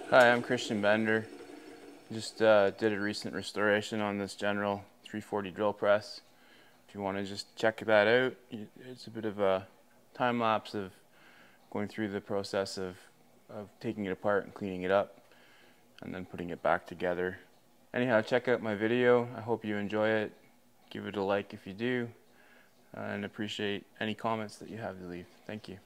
Hi, I'm Christian Bender. Just did a recent restoration on this General 340 drill press. If you want to just check that out, it's a bit of a time lapse of going through the process of taking it apart and cleaning it up and then putting it back together. Anyhow, check out my video. I hope you enjoy it. Give it a like if you do, and appreciate any comments that you have to leave. Thank you.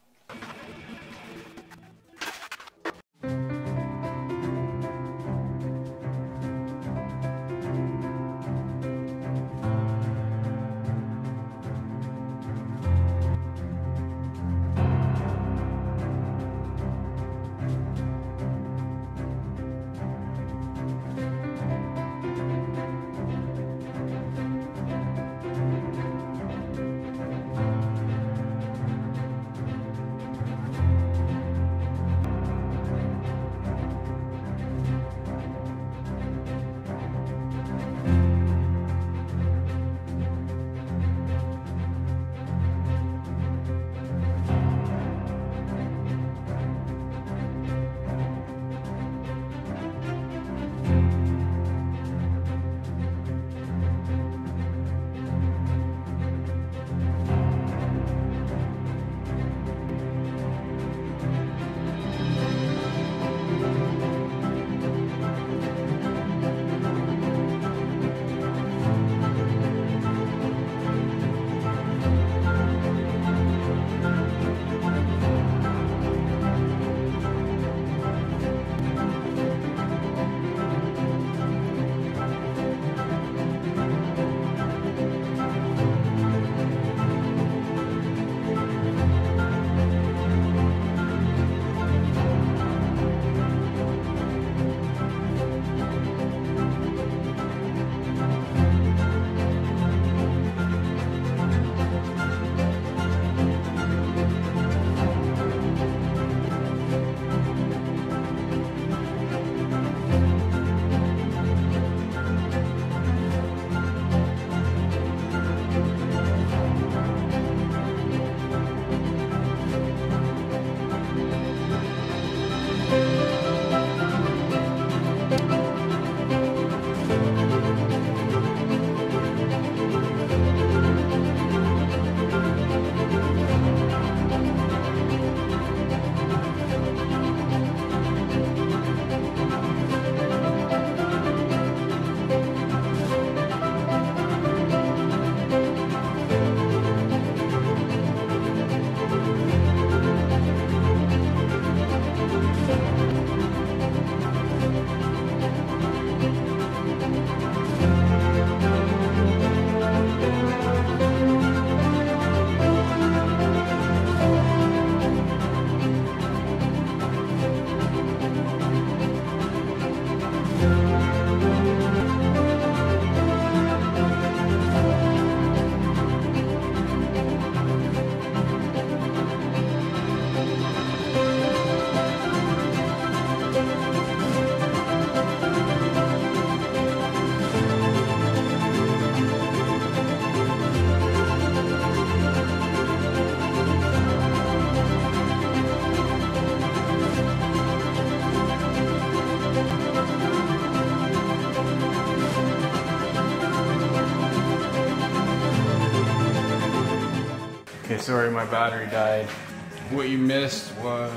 Okay, sorry my battery died. What you missed was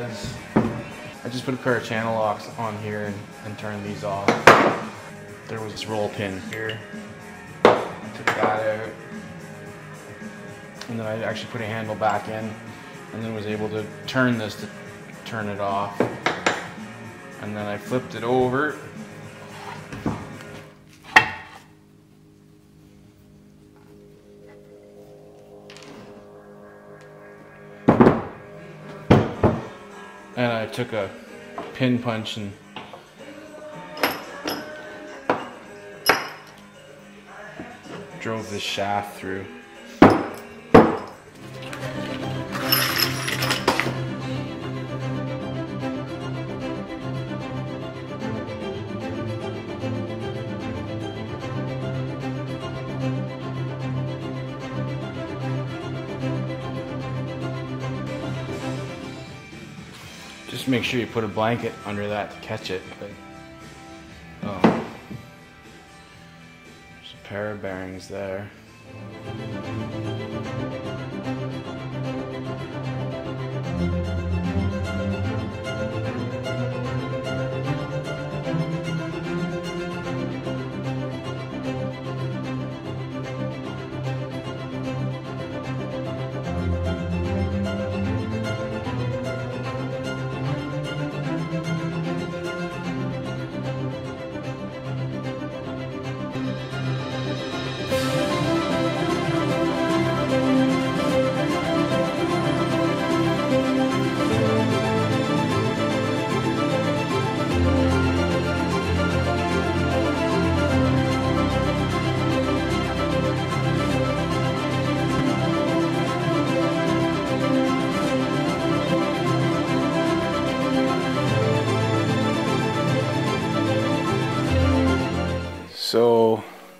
I just put a pair of channel locks on here and turned these off. There was this roll pin here. I took that out. And then I actually put a handle back in and then was able to turn this to turn it off. And then I flipped it over. And I took a pin punch and drove this shaft through. Just make sure you put a blanket under that to catch it. But, oh, there's a pair of bearings there. So,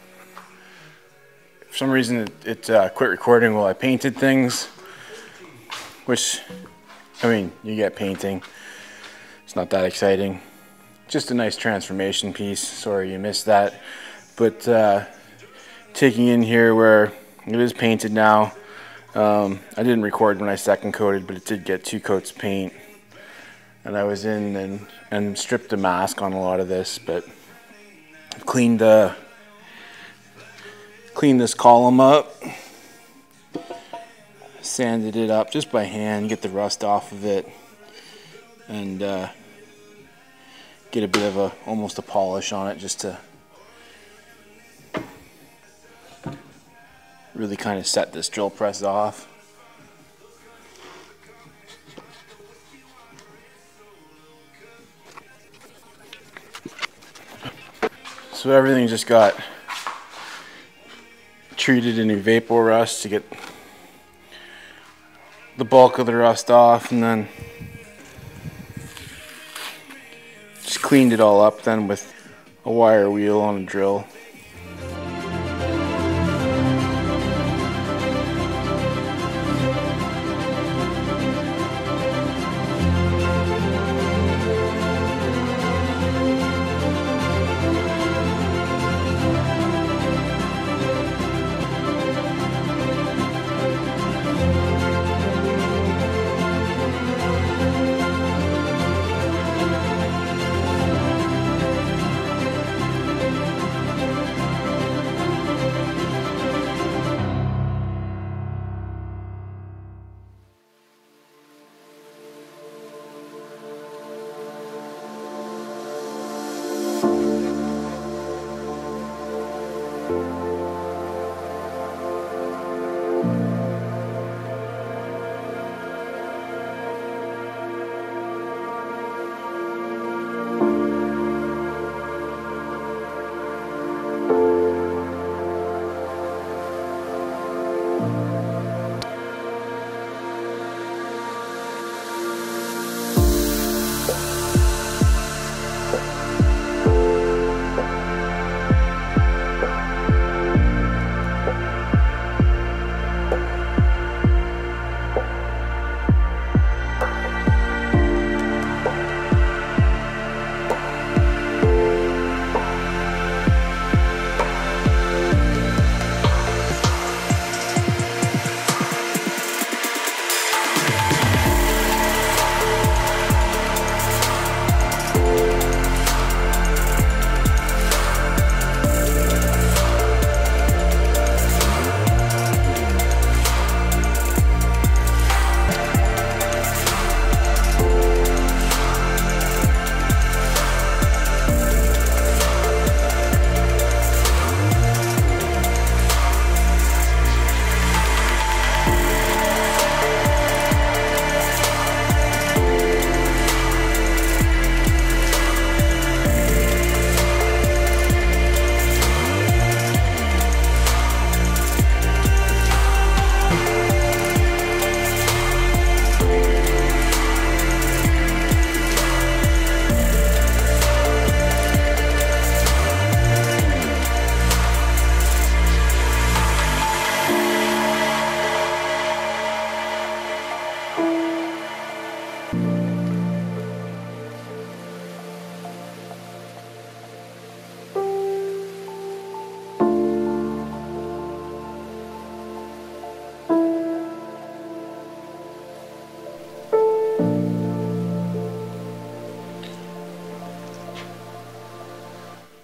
for some reason it quit recording while I painted things, which, I mean, you get painting. It's not that exciting. Just a nice transformation piece. Sorry you missed that. But taking in here where it is painted now, I didn't record when I second coated, but it did get 2 coats of paint. And I was in and stripped the mask on a lot of this, but cleaned this column up, sanded it up just by hand, get the rust off of it, and get a bit of almost a polish on it, just to really kind of set this drill press off. So everything just got treated in Vapor Rust to get the bulk of the rust off, and then just cleaned it all up then with a wire wheel on a drill.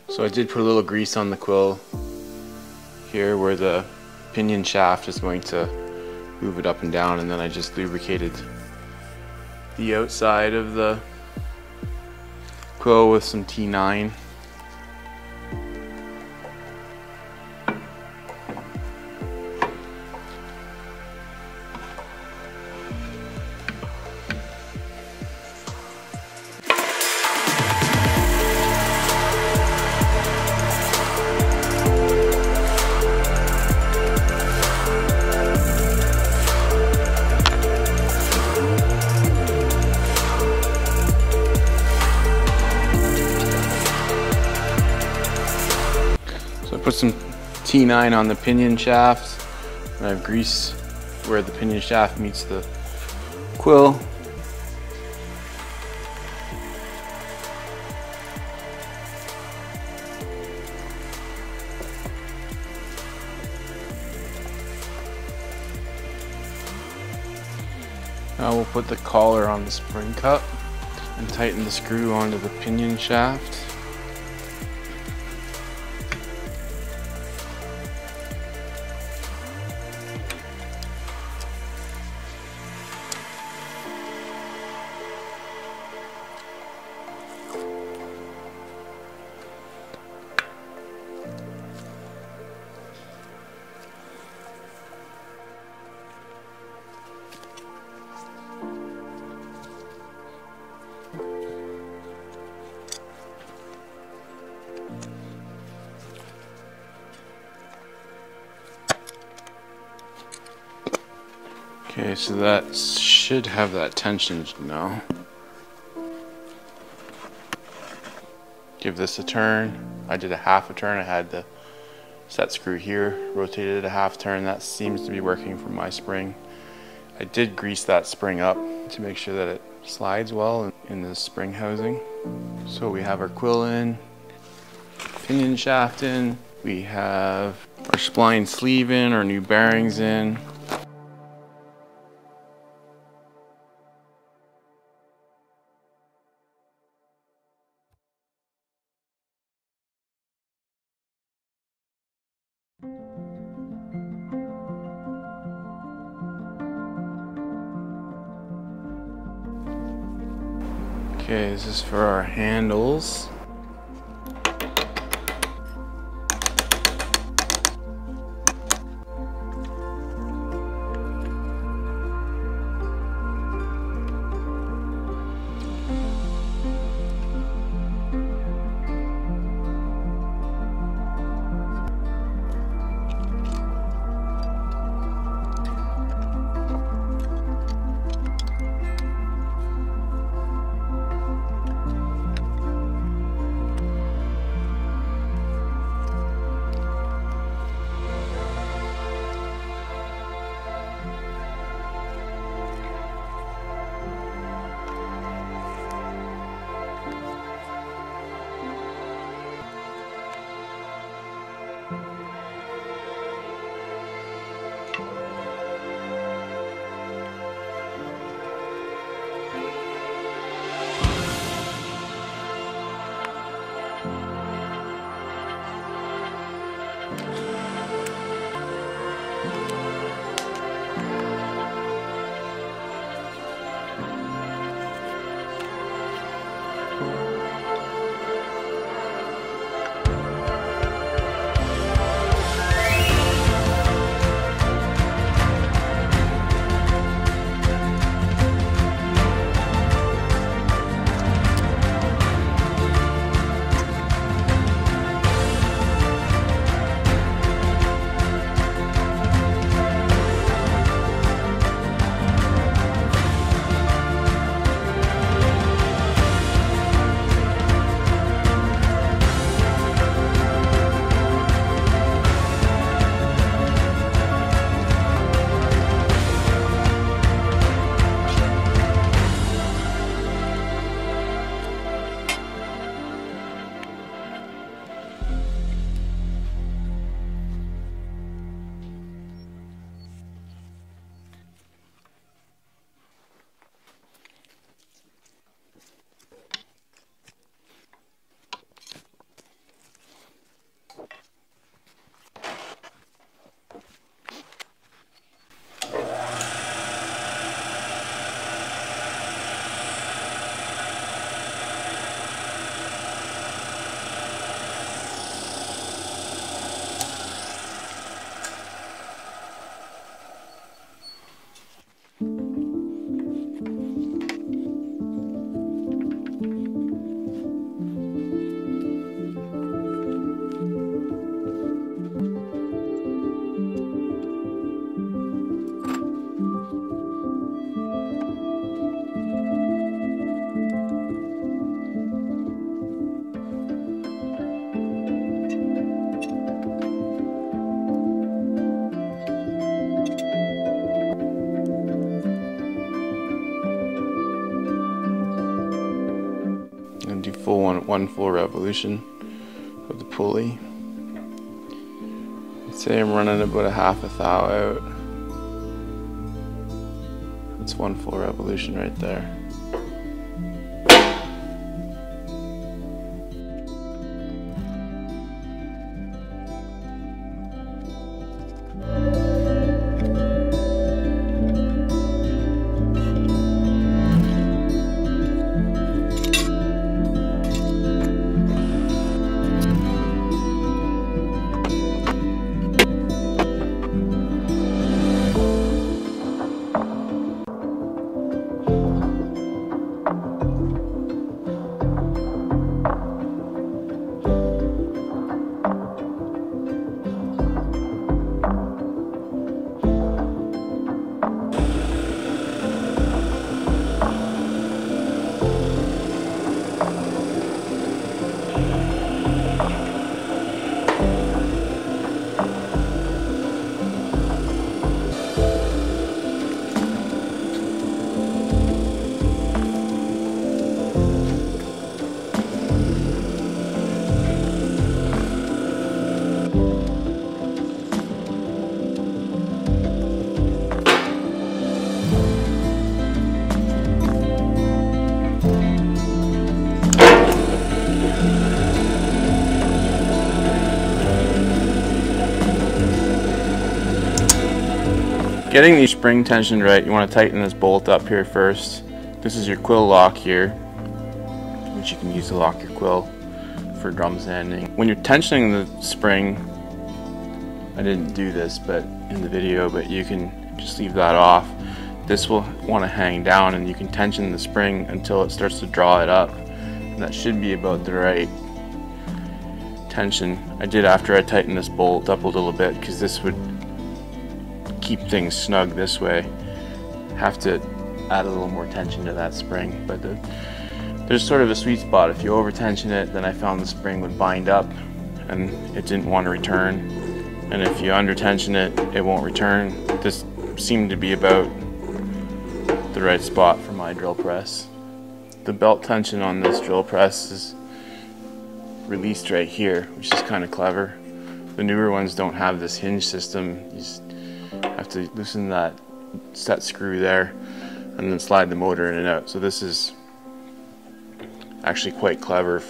So I did put a little grease on the quill here where the pinion shaft is going to move it up and down, and then I just lubricated the outside of the quill with some T9. Put some T9 on the pinion shaft, and I've greased where the pinion shaft meets the quill. Now we'll put the collar on the spring cup and tighten the screw onto the pinion shaft. Okay, so that should have that tension now. Give this a turn. I did a half a turn. I had the set screw here, rotated a half turn. That seems to be working for my spring. I did grease that spring up to make sure that it slides well in the spring housing. So we have our quill in, pinion shaft in, we have our spline sleeve in, our new bearings in. Okay, this is for our handles. one full revolution of the pulley. I'd say I'm running about a half a thou out. That's one full revolution right there. Getting the spring tension right, you want to tighten this bolt up here first. This is your quill lock here, which you can use to lock your quill for drum sanding. When you're tensioning the spring, I didn't do this but in the video, but you can just leave that off. This will want to hang down and you can tension the spring until it starts to draw it up. And that should be about the right tension. I did after I tightened this bolt up a little bit because this would keep things snug this way. Have to add a little more tension to that spring, but there's sort of a sweet spot. If you over tension it, then I found the spring would bind up and it didn't want to return, and if you under tension it, it won't return. This seemed to be about the right spot for my drill press. The belt tension on this drill press is released right here, which is kind of clever. The newer ones don't have this hinge system. You just have to loosen that set screw there and then slide the motor in and out. So this is actually quite clever.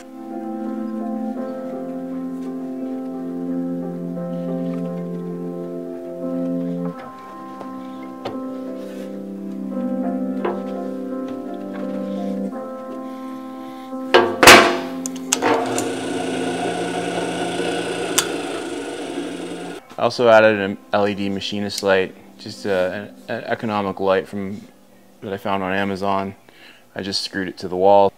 I also added an LED machinist light, just an economical light that I found on Amazon. I just screwed it to the wall